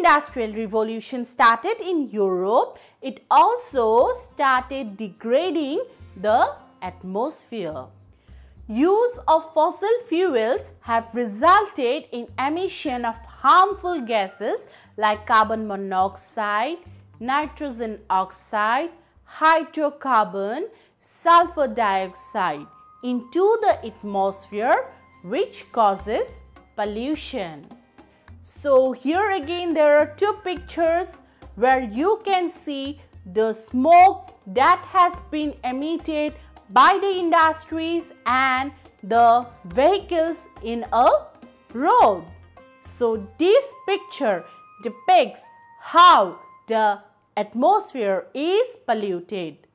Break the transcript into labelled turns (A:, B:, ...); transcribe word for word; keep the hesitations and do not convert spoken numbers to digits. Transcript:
A: industrial revolution started in Europe, it also started degrading the atmosphere. Use of fossil fuels have resulted in emission of harmful gases like carbon monoxide, nitrogen oxide, hydrocarbon, sulfur dioxide into the atmosphere, which causes pollution. So here again there are two pictures where you can see the smoke that has been emitted by the industries and the vehicles in a road. So this picture depicts how the atmosphere is polluted.